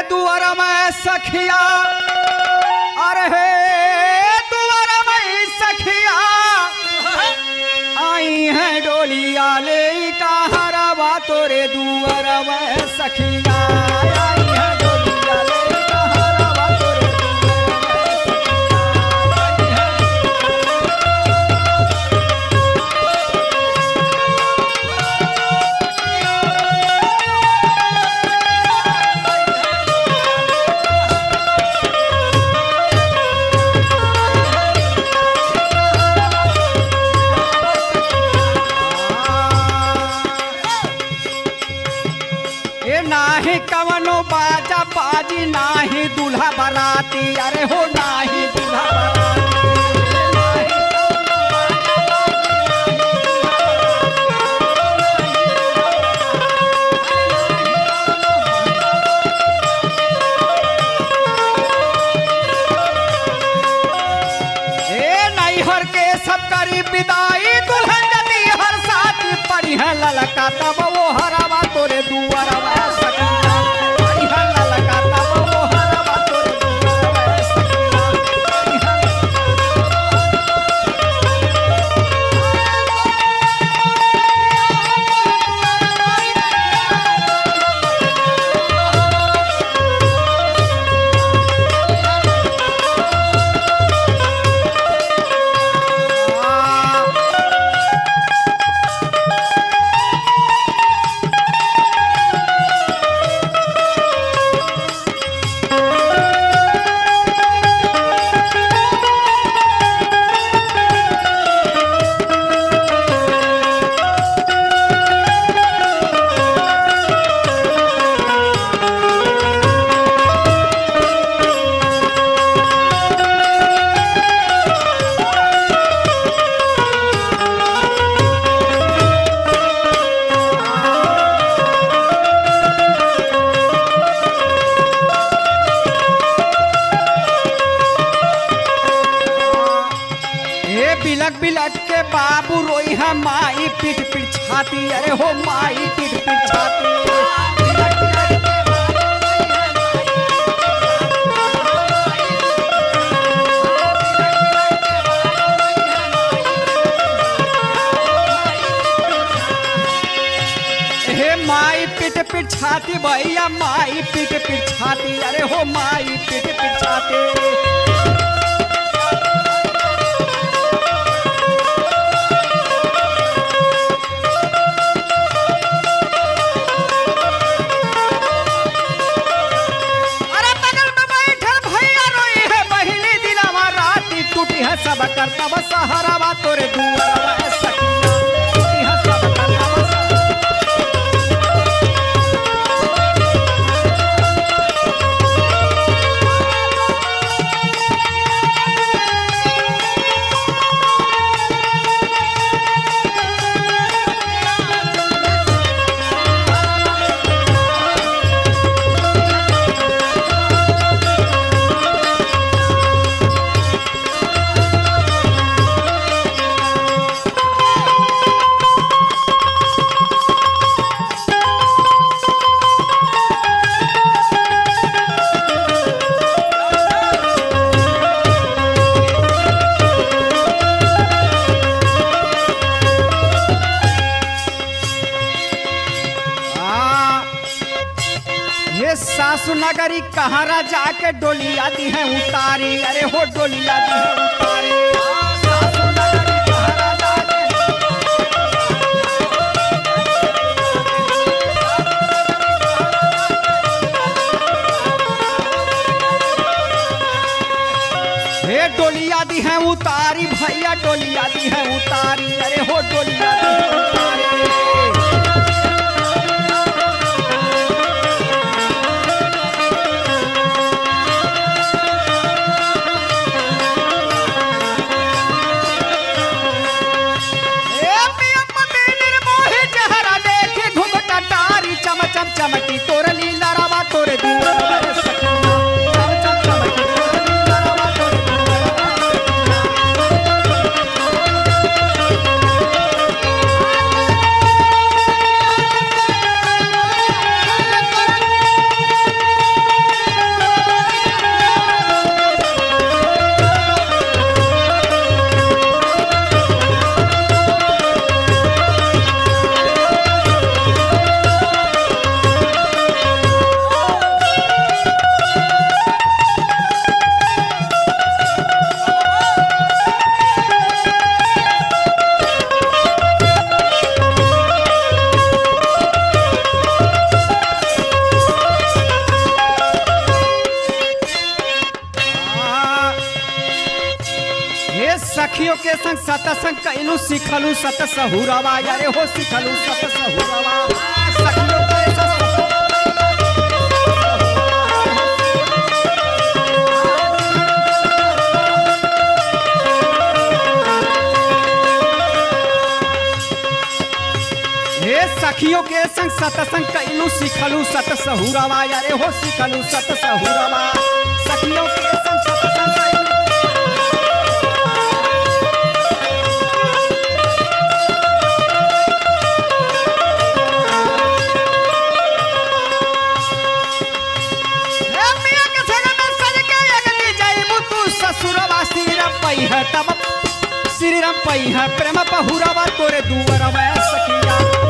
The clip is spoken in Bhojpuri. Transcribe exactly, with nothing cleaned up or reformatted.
दुआर में सखिया, अरे दुआर में सखिया आई है डोलिया ले का हरवा तोरे दुआर में सखिया आई है डोलिया ले का हरवा तोरे नाही कवनो बाजा बाजी नाही दूल्हा बराती, अरे हो नाही दूल्हा बराती। ए नैहर के सब करी विदाई दुल्हन जदी हर साथी पड़ी है ललका तब वो हरावा तोरे दुआरवा बिलक बिलक के बाबू रोई है माई पीठ पीठ छाती, अरे हो माई पीठ पीठ छाती। बिलक बिलक के बाबू रोई है माई, हे माई पीठ पीठ छाती भैया माई पीठ पीठ छाती, अरे हो माई पीठ पीठ छाती। सब करता बस हरावा तोरे दुआरवा सखिया सब करता बस। सासु नगरी कहारा जाके डोलिया दी है उतारी, अरे हो डोलिया दी है उतारी। सासु नगरी कहारा जाके हे डोलिया दी है उतारी भैया डोलिया दी है उतारी, अरे हो डोलिया दी है उतारी। चमकी तोर लीला रावा तोरे दुआरवा सखिया चम चम चमकी तोर लीला रावा तोरे दुआरवा। सखियों के संग सतसंग कैलू सिखलू सत सहुरवा अरे हो सिखलू सत सहुरवा सखियों के संग हे सखियों के संग सतसंग कैलू सिखलू सत सहुरवा अरे हो सिखलू सत सहुरवा सखियों के संग सतसंग कैलू श्री राम पई है प्रेम पहुरावा तोरे दुवरवा सखिया।